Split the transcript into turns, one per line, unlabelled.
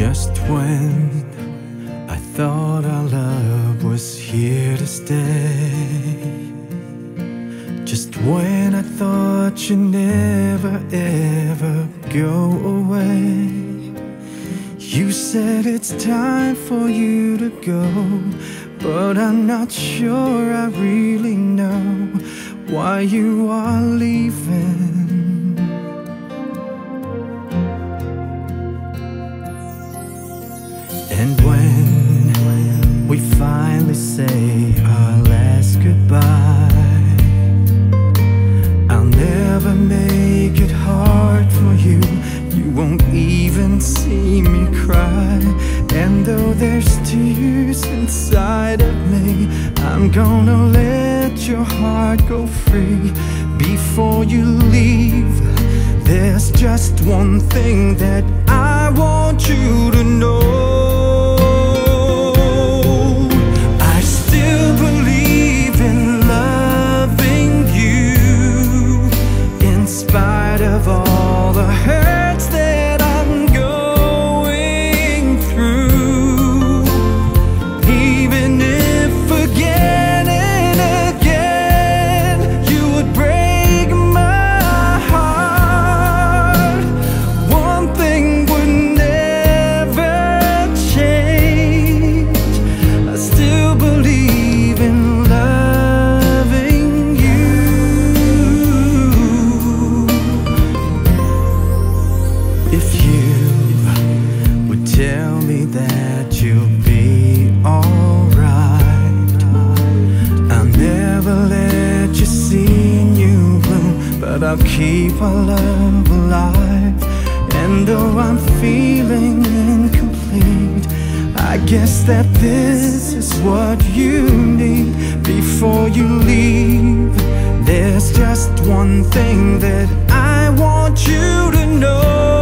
Just when I thought our love was here to stay, just when I thought you'd never ever go away, you said it's time for you to go. But I'm not sure I really know why you are leaving. And when we finally say our last goodbye, I'll never make it hard for you. You won't even see me cry. And though there's tears inside of me, I'm gonna let your heart go free. Before you leave, there's just one thing that I want you to know. Of all the hurts that I'm going through, even if again and again you would break my heart, one thing would never change. I still believe in loving you. If you would tell me that you'll be alright, I'll never let you see new bloom, but I'll keep our love alive. And though I'm feeling incomplete, I guess that this is what you need. Before you leave, there's just one thing that I want you to know.